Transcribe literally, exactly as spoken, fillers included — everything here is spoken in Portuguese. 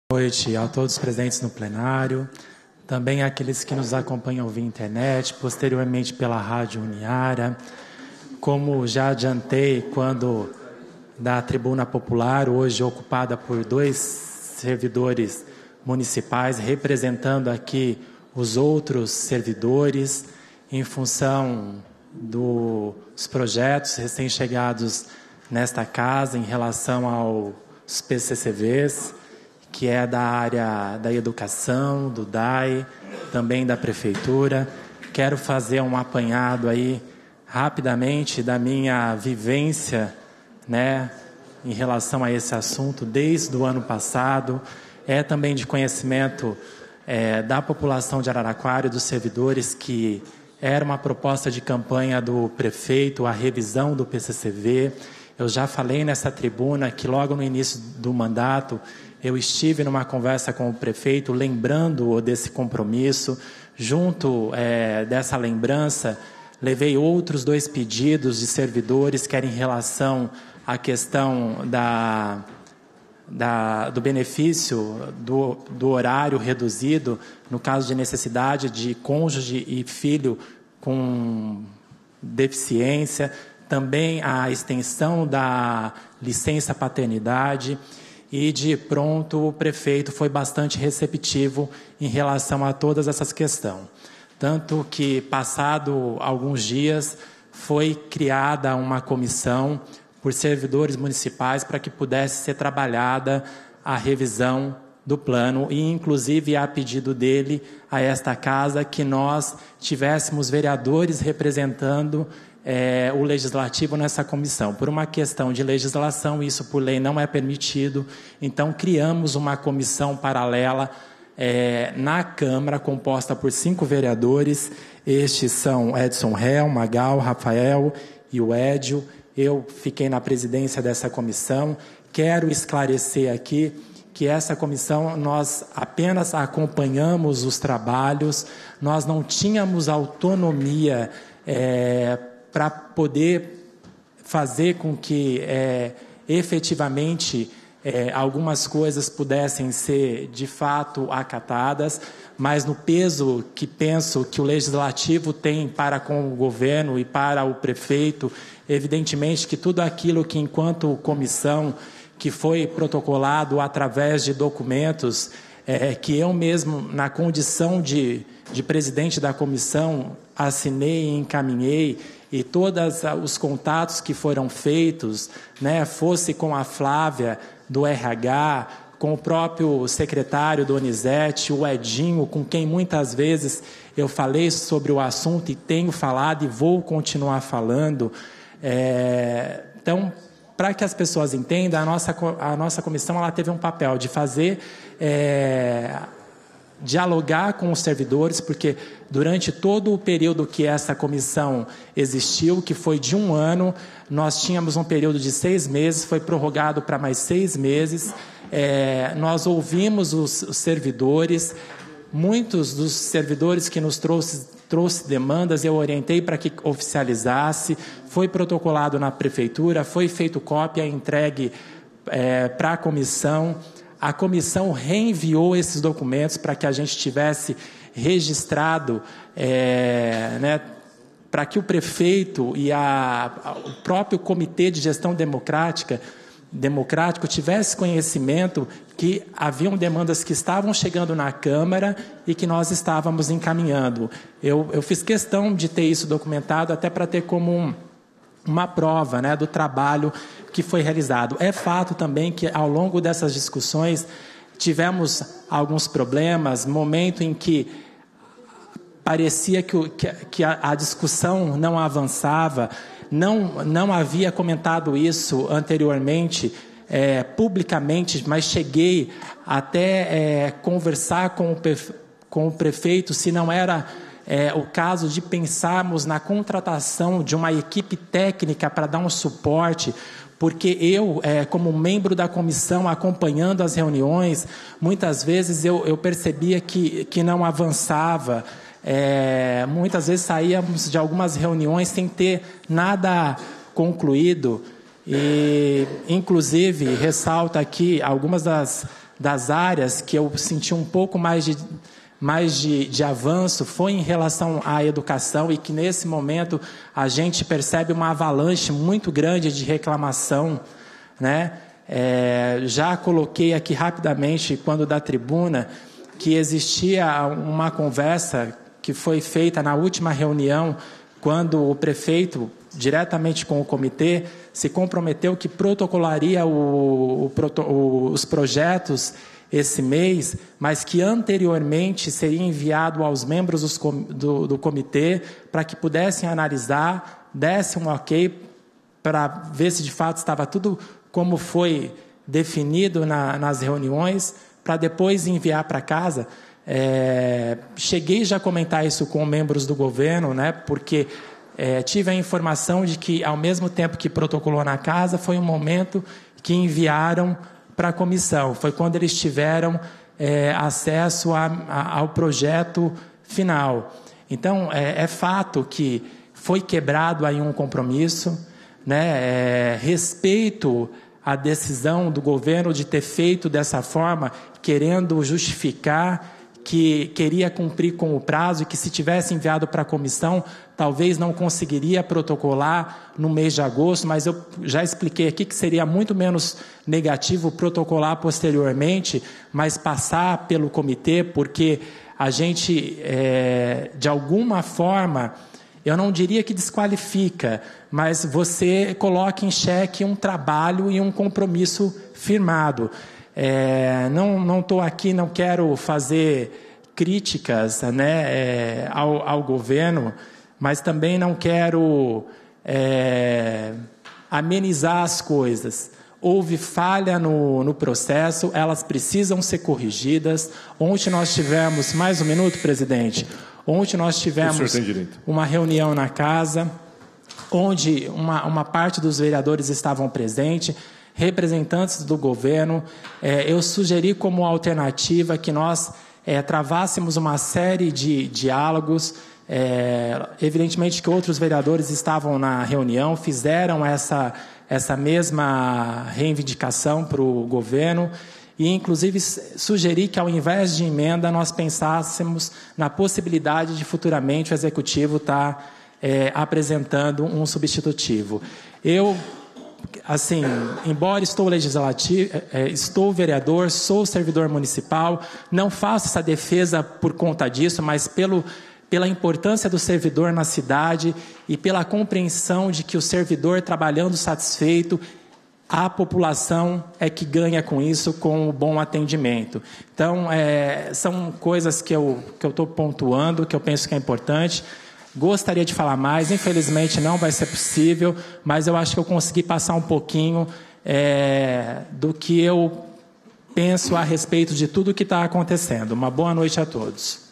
Boa noite a todos presentes no plenário, também àqueles que nos acompanham via internet, posteriormente pela Rádio Uniara. Como já adiantei, quando da tribuna popular, hoje ocupada por dois servidores municipais, representando aqui os outros servidores, em função dos projetos recém-chegados nesta casa em relação aos P C C Vs, que é da área da educação, do D A I, também da prefeitura. Quero fazer um apanhado aí, rapidamente, da minha vivência, né, em relação a esse assunto, desde o ano passado. É também de conhecimento é, da população de Araraquara e dos servidores que era uma proposta de campanha do prefeito, a revisão do P C C V. Eu já falei nessa tribuna que logo no início do mandato eu estive numa conversa com o prefeito, lembrando desse compromisso. Junto é, dessa lembrança, levei outros dois pedidos de servidores, que era em relação à questão da, da, do benefício do, do horário reduzido, no caso de necessidade de cônjuge e filho com deficiência, também a extensão da licença paternidade. E, de pronto, o prefeito foi bastante receptivo em relação a todas essas questões. Tanto que, passado alguns dias, foi criada uma comissão por servidores municipais para que pudesse ser trabalhada a revisão do plano e, inclusive, a pedido dele, a esta casa, que nós tivéssemos vereadores representando É, o legislativo nessa comissão. Por uma questão de legislação, isso por lei não é permitido, então criamos uma comissão paralela é, na Câmara, composta por cinco vereadores. Estes são Edson Hel, Magal, Rafael e o Édio. Eu fiquei na presidência dessa comissão. Quero esclarecer aqui que essa comissão, nós apenas acompanhamos os trabalhos, nós não tínhamos autonomia é, para poder fazer com que é, efetivamente é, algumas coisas pudessem ser de fato acatadas, mas no peso que penso que o legislativo tem para com o governo e para o prefeito, evidentemente que tudo aquilo que, enquanto comissão, que foi protocolado através de documentos é, que eu mesmo, na condição de, de presidente da comissão, assinei e encaminhei, e todos os contatos que foram feitos, né, fosse com a Flávia do R H, com o próprio secretário Donizete, o Edinho, com quem muitas vezes eu falei sobre o assunto e tenho falado e vou continuar falando. É, então, para que as pessoas entendam, a nossa, a nossa comissão ela teve um papel de fazer... É, dialogar com os servidores, porque durante todo o período que essa comissão existiu, que foi de um ano, nós tínhamos um período de seis meses, foi prorrogado para mais seis meses. É, nós ouvimos os, os servidores, muitos dos servidores que nos trouxe, trouxe demandas, eu orientei para que oficializasse, foi protocolado na prefeitura, foi feito cópia, entregue é, para a comissão. A comissão reenviou esses documentos para que a gente tivesse registrado, é, né, para que o prefeito e a, a, o próprio Comitê de Gestão Democrática, Democrático tivesse conhecimento que haviam demandas que estavam chegando na Câmara e que nós estávamos encaminhando. Eu, eu fiz questão de ter isso documentado até para ter como um, uma prova, né, do trabalho que foi realizado. É fato também que, ao longo dessas discussões, tivemos alguns problemas, momento em que parecia que, que, que a, a discussão não avançava, não, não havia comentado isso anteriormente, é, publicamente, mas cheguei até é, conversar com o, com o prefeito se não era... É, o caso de pensarmos na contratação de uma equipe técnica para dar um suporte, porque eu, é, como membro da comissão, acompanhando as reuniões, muitas vezes eu, eu percebia que, que não avançava, é, muitas vezes saíamos de algumas reuniões sem ter nada concluído, e, inclusive, ressalto aqui algumas das das áreas que eu senti um pouco mais de, mais de, de avanço foi em relação à educação, e que nesse momento a gente percebe uma avalanche muito grande de reclamação, né? É, já coloquei aqui rapidamente, quando da tribuna, que existia uma conversa que foi feita na última reunião, quando o prefeito, diretamente com o comitê, se comprometeu que protocolaria o, o, o, os projetos esse mês, mas que anteriormente seria enviado aos membros dos, do, do comitê para que pudessem analisar, dessem um ok para ver se de fato estava tudo como foi definido na, nas reuniões, para depois enviar para casa. É, cheguei já a comentar isso com membros do governo, né, porque é, tive a informação de que, ao mesmo tempo que protocolou na casa, foi um momento que enviaram para a comissão. Foi quando eles tiveram é, acesso a, a, ao projeto final. Então, é, é fato que foi quebrado aí um compromisso, né, é, respeito a decisão do governo de ter feito dessa forma, querendo justificar que queria cumprir com o prazo e que, se tivesse enviado para a comissão, talvez não conseguiria protocolar no mês de agosto, mas eu já expliquei aqui que seria muito menos negativo protocolar posteriormente, mas passar pelo comitê, porque a gente, é, de alguma forma, eu não diria que desqualifica, mas você coloca em xeque um trabalho e um compromisso firmado. É, não estou aqui, não quero fazer críticas, né, é, ao, ao governo, mas também não quero é, amenizar as coisas. Houve falha no, no processo, elas precisam ser corrigidas. Ontem nós tivemos, mais um minuto, presidente, ontem nós tivemos uma reunião na casa, onde uma, uma parte dos vereadores estavam presentes, representantes do governo. É, eu sugeri como alternativa que nós é, travássemos uma série de diálogos. É, evidentemente que outros vereadores estavam na reunião, fizeram essa, essa mesma reivindicação para o governo, e inclusive sugeri que, ao invés de emenda, nós pensássemos na possibilidade de futuramente o executivo estar é, apresentando um substitutivo. Eu, assim, embora estou legislativo, é, estou vereador, sou servidor municipal, não faço essa defesa por conta disso, mas pelo pela importância do servidor na cidade e pela compreensão de que o servidor, trabalhando satisfeito, a população é que ganha com isso, com o bom atendimento. Então, é, são coisas que eu que eu estou pontuando, que eu penso que é importante. Gostaria de falar mais, infelizmente não vai ser possível, mas eu acho que eu consegui passar um pouquinho é, do que eu penso a respeito de tudo que está acontecendo. Uma boa noite a todos.